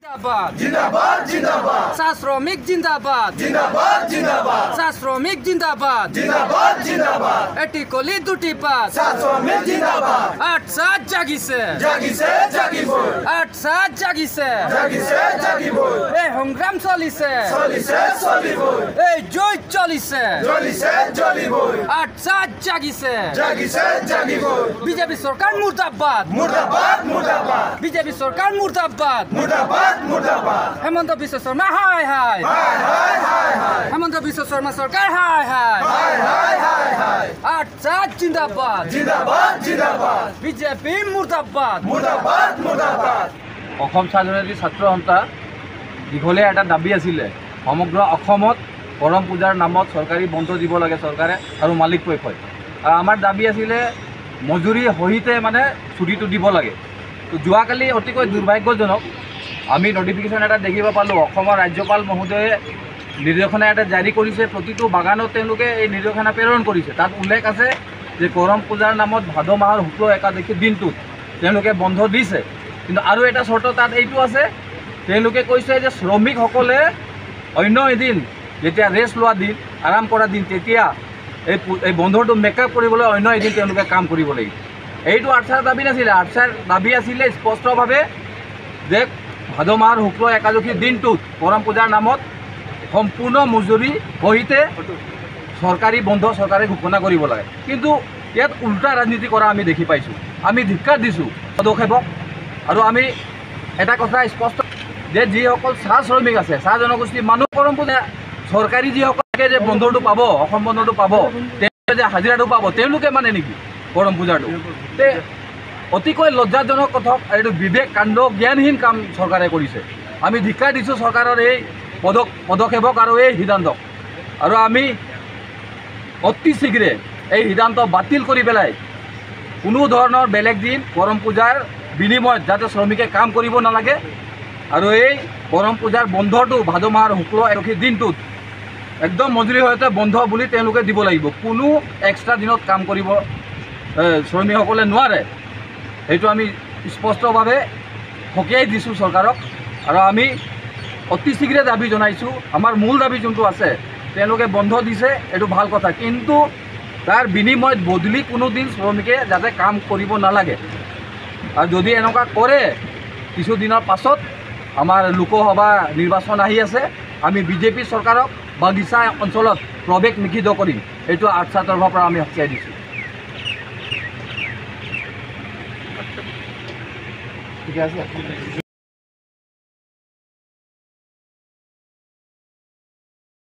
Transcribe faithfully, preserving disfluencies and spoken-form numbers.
जिंदाबाद जिंदाबाद जिंदाबाद सा श्रमिक जिंदाबाद जिंदाबाद जिंदाबाद सा श्रमिक जिंदाबाद जिंदाबाद जिंदाबाद एटी कली दुटी पात सा श्रमिक जिंदाबाद आठ सात जागिसे জাগিছে জাগিবই आठ सात जागिसे জাগিছে জাগিবই এই সংগ্রাম চলিছে চলিছে চলিবই এই জয় চলিছে জ্বলিছে জ্বলিবই আট সাত জাগিছে জাগিছে জাগিবই বিজেপি সরকার মুর্দাবাদ মুর্দাবাদ মুর্দাবাদ বিজেপি সরকার মুর্দাবাদ মুর্দাবাদ মুর্দাবাদ হেমন্ত বিশ্ব শর্মা হাই হাই হাই হাই হাই হাই হেমন্ত বিশ্ব শর্মা সরকার হাই হাই হাই হাই হাই হাই আট সাত জিন্দাবাদ জিন্দাবাদ জিন্দাবাদ বিজেপি মুর্দাবাদ মুর্দাবাদ মুর্দাবাদ অসম স্বাধীনতা ছাত্ৰ সন্থা দীঘলীয়া এটা দাবী আছিলে সমগ্ৰ অসমত কৰম পূজাৰ নামত চৰকাৰী বন্ধ দিব লাগে চৰকাৰে আৰু মালিক পক্ষই আৰু আমাৰ দাবী আছিলে মজুৰি সহিতে মানে ছুটিটো দিব লাগে তো যোৱাকালি অতিকৈ দুৰ্ভাগ্যজনক আমি নটিফিকেশ্যন এটা দেখিব পালোঁ অসমৰ ৰাজ্যপাল মহোদয়ে নিৰ্দেশনা এটা জাৰি কৰিছে প্ৰতিটো বাগানত তেওঁলোকে এই নিৰ্দেশনা প্ৰেৰণ কৰিছে তাত উল্লেখ আছে যে কৰম পূজাৰ নামত ভাদ মাহৰ শুক্ল একাদশী দিনটোত তেওঁলোকে বন্ধ দিছে কিন্তু আৰু এটা চৰ্ত তাত এইটো আছে তেওঁলোকে কৈছে যে শ্ৰমিকসকলে অন্য এদিন যেতিয়া ৰেষ্ট লোৱা দিন আৰাম কৰা দিন তেতিয়া এই এই বন্ধটো মেকআপ কৰিবলৈ অন্য এদিন তেওঁলোকে কাম কৰিব লাগিব এইটো আৰ্চাৰ দাবী নাছিলে আৰ্চাৰ দাবী আছিলে স্পষ্টভাৱে যে ভাদ মাহৰ শুক্ল একাদশীৰ দিনটোত কৰম পূজাৰ নামত সম্পূৰ্ণ মজুৰি সহিতে চৰকাৰী বন্ধ চৰকাৰে ঘোষণা কৰিব লাগে কিন্তু ইয়াত উল্টা ৰাজনীতি কৰা আমি দেখি পাইছোঁ আমি ধিক্কাৰ দিছোঁ পদক্ষেপক আৰু আমি এটা কথা স্পষ্ট যে যিসকল চাহ শ্ৰমিক আছে চাহ জনগোষ্ঠীৰ মানুহ কৰম পূজা চৰকাৰী যিসকলে যে বন্ধটো পাব অসম বন্ধটো পাব তেওঁলোকে যে হাজিৰাটো পাব তেওঁলোকে মানে নেকি কৰম পূজাটো তে অতিকৈ লজ্জাজনক কথা এইটো বিবেক কাণ্ড জ্ঞানহীন কাম চৰকাৰে কৰিছে আমি ধিক্কাৰ দিছোঁ চৰকাৰৰ এই পদ পদক্ষেপক আৰু এই সিদ্ধান্তক আৰু আমি অতি শীঘ্ৰে এই সিদ্ধান্ত বাতিল কৰি পেলাই কোনো ধৰণৰ বেলেগ দিন কৰম পূজাৰ বিনিময়ত যাতে শ্ৰমিকে কাম কৰিব নালাগে আৰু এই কৰম পূজাৰ বন্ধটো ভাদ মাহৰ শুক্ল একাদশীৰ দিনটোত একদম মজুৰি সৈতে বন্ধ বুলি তেওঁলোকে দিব লাগিব কোনো এক্সট্ৰা দিনত কাম কৰিব শ্ৰমিকসকলে নোৱাৰে সেইটো আমি স্পষ্টভাৱে সকীয়াই দিছোঁ চৰকাৰক আৰু আমি অতি শীঘ্ৰে দাবী জনাইছোঁ আমাৰ মূল দাবী যোনটো আছে তেওঁলোকে বন্ধ দিছে এইটো ভাল কথা কিন্তু তাৰ বিনিময়ত বদলি কোনো দিন শ্ৰমিকে যাতে কাম কৰিব নালাগে আৰু যদি এনেকুৱা কৰে কিছুদিনৰ পাছত আমাৰ লোকসভা নিৰ্বাচন আহি আছে আমি বিজেপি চৰকাৰক বাগিচা অঞ্চলত প্ৰৱেশ নিষিদ্ধ কৰিম এইটো আৰ্চাৰ তৰফৰ পৰা আমি সকীয়াই দিছোঁ ঠিক আছে।